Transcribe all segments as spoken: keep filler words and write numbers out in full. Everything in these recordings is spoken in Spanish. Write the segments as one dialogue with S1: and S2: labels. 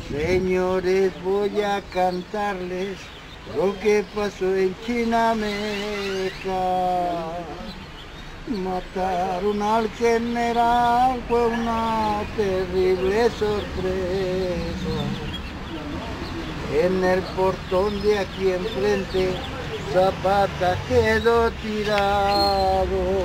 S1: Señores, voy a cantarles lo que pasó en Chinameca. Mataron al general, fue una terrible sorpresa. En el portón de aquí enfrente, Zapata quedó tirado.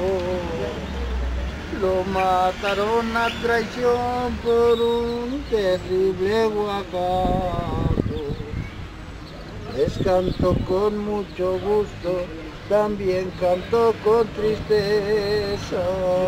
S1: Lo mataron a traición por un terrible guacato. Les cantó con mucho gusto, también cantó con tristeza.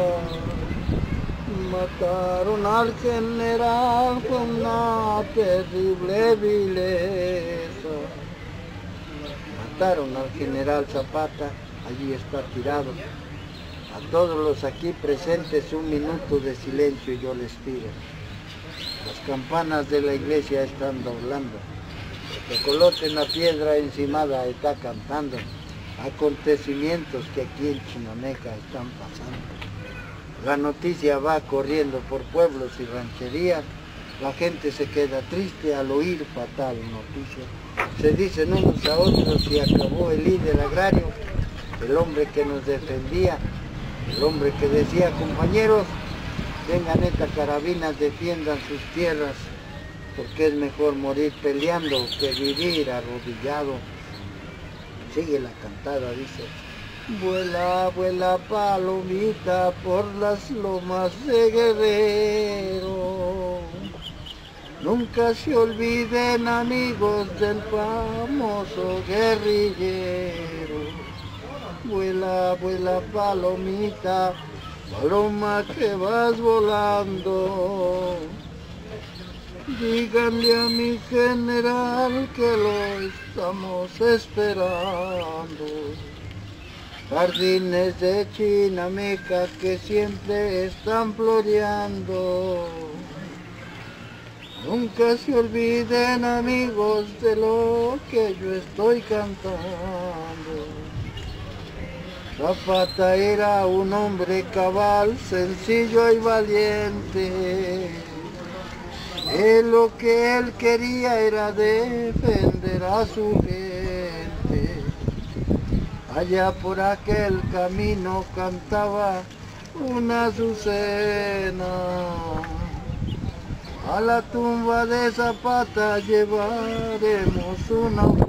S1: Mataron al general con una terrible vileza. Mataron al general Zapata, allí está tirado. A todos los aquí presentes un minuto de silencio yo les pido. Las campanas de la iglesia están doblando. El tecolote en la piedra encimada está cantando acontecimientos que aquí en Chinameca están pasando. La noticia va corriendo por pueblos y rancherías. La gente se queda triste al oír fatal noticia. Se dicen unos a otros si acabó el líder agrario, el hombre que nos defendía. El hombre que decía, compañeros, tengan esta carabina, defiendan sus tierras, porque es mejor morir peleando que vivir arrodillado. Sigue la cantada, dice, vuela, vuela palomita por las lomas de Guerrero. Nunca se olviden, amigos, del famoso guerrillero. Vuela, vuela palomita, paloma que vas volando. Díganle a mi general que lo estamos esperando. Jardines de Chinameca que siempre están floreando. Nunca se olviden, amigos, de lo que yo estoy cantando. Zapata era un hombre cabal, sencillo y valiente. Él lo que él quería era defender a su gente. Allá por aquel camino cantaba una azucena. A la tumba de Zapata llevaremos una